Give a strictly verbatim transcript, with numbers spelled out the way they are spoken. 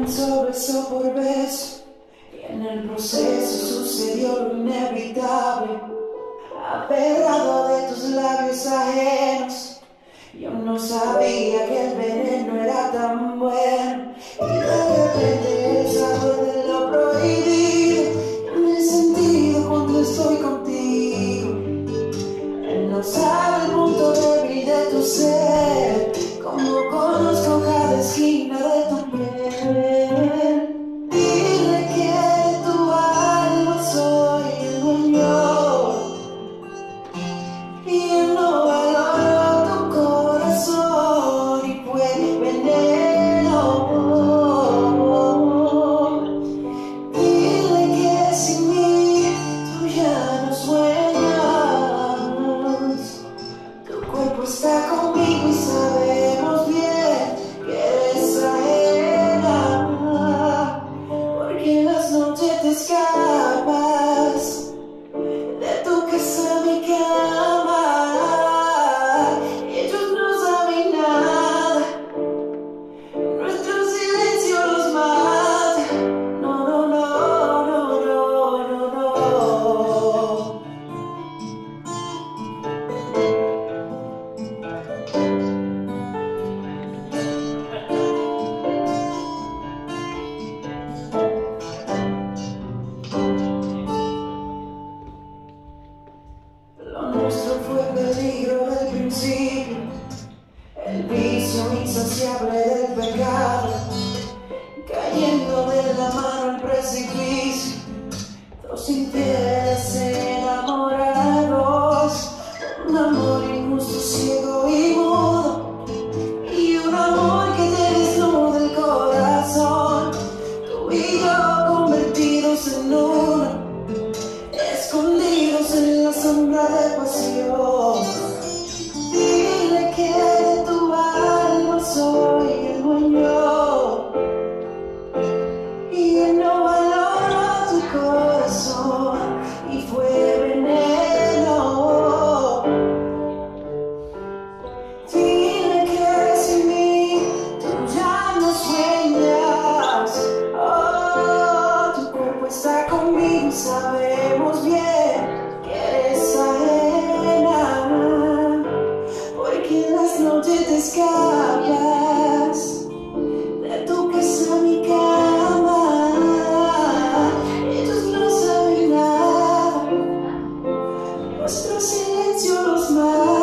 comenzó beso por beso y en el proceso sucedió lo inevitable. Aferrado de tus labios ajenos, yo no sabía que el veneno era tan bueno. Y de repente el sabor de lo prohibido tiene sentido cuando estoy contigo. Él no sabe el punto débil de tu ser, como conozco cada esquina de tu piel. Dile que de tu alma soy el dueño y él no valoró tu corazón y fue veneno. Dile que sin mí tú ya no sueñas. Tu cuerpo está conmigo y sabemos bien que eres ajena, porque en las noches te escapas de tu casa a mi cama. Ellos no saben nada, nuestro silencio los mata. No, no, no, no, no, no, no. Lo nuestro fue peligro del principio, el vicio insaciable del pecado, cayendo de la mano al precipicio, dos infieles enamorados, un amor injusto, ciego y mudo, y un amor que te desnuda el corazón. Tú y yo convertidos en uno, escondidos en la sombra de pasión. Dile que de tu alma soy el dueño y él no valora tu corazón y fue veneno. Dile que sin mí tú ya no sueñas. Oh, tu cuerpo está conmigo y sabemos bien que eres ajena, porque en las noches te escapas de tu casa a mi cama. Ellos no saben nada, nuestro silencio los mata.